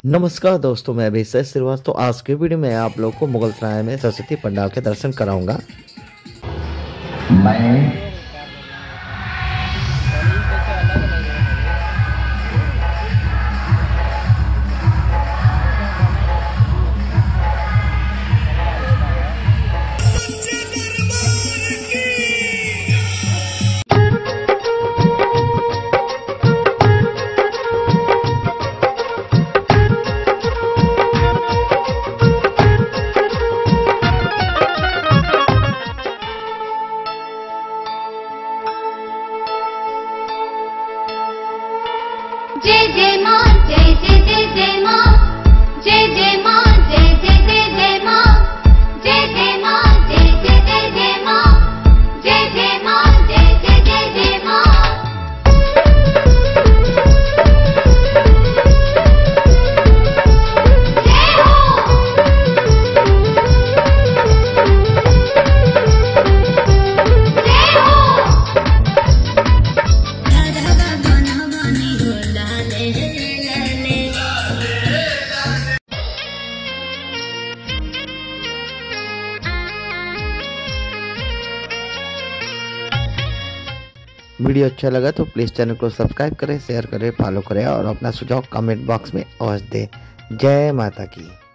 नमस्कार दोस्तों, मैं अभिषेक श्रीवास्तव। आज के वीडियो में आप लोग को मुगल सराय में सरस्वती पंडाल के दर्शन कराऊंगा। मैं जय जय मां, जय जय जय जय मां, जय जय मां, जय जय जय जय मां, जय जय मां, जय जय जय जय मां, जय जय मां, जय जय जय जय मां। जय हो, वीडियो अच्छा लगा तो प्लीज़ चैनल को सब्सक्राइब करें, शेयर करें, फॉलो करें और अपना सुझाव कमेंट बॉक्स में अवश्य दें। जय माता की।